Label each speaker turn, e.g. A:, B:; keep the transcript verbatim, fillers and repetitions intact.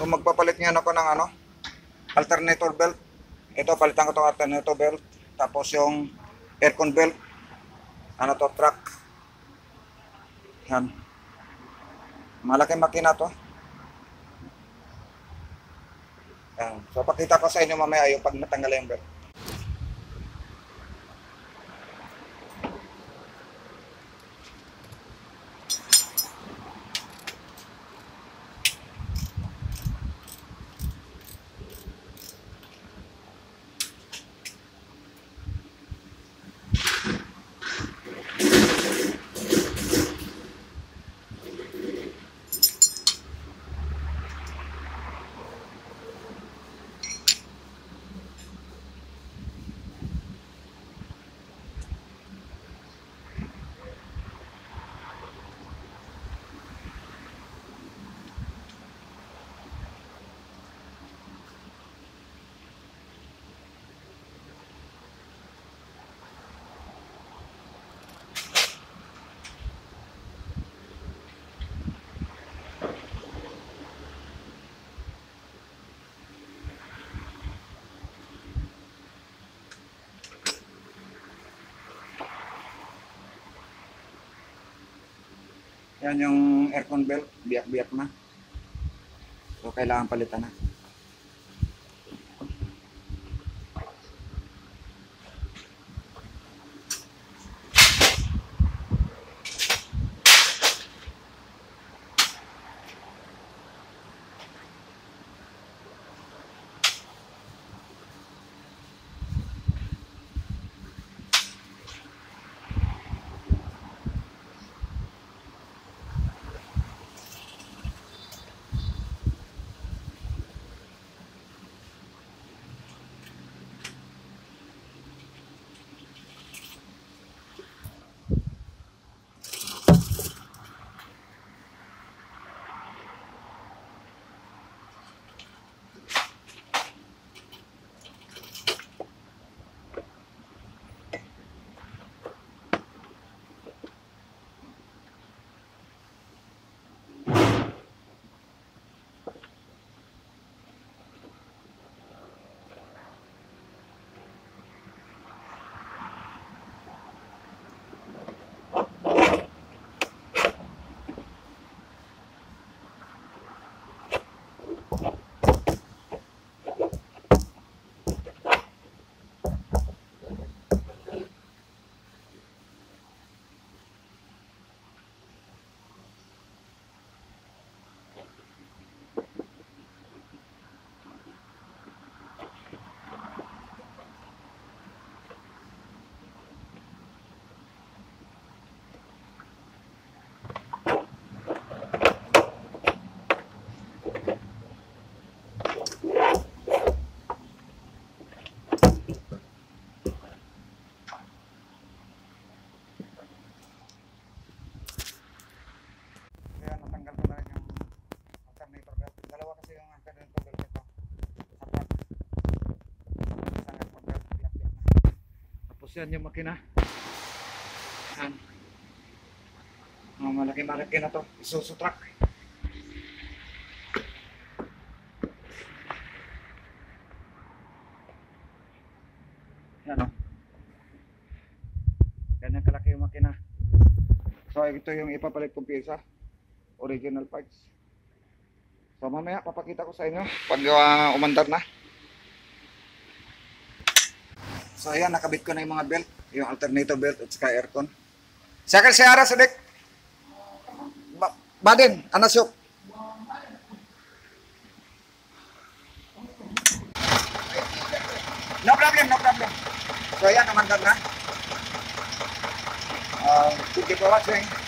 A: So magpapalit ngayon ako ng ano, alternator belt. Ito, palitan ko itong alternator belt. Tapos yung aircon belt. Ano to, track. Yan. Malaking makina to. Yan. So pakita ko sa inyo mamaya yung pag natanggal yung belt. Yan yung aircon belt, biyak-biyak na. So kailangan palitan na. Yan yung makina. Yan. Oh, malaki-malaki na to. Isuzu truck. Yan o. Oh. Ganyan kalaki yung makina. So ito yung ipapalit kong pyesa. Original parts. So mamaya papakita ko sa inyo pag uh, umandar na. So ayan, nakabit ko na yung mga belt, yung alternator belt at saka aircon. Sakal si Ara, Sadik. Ba Badin, anasyok. No problem, no problem. So ayan, namandar na. Uh, thank you for watching.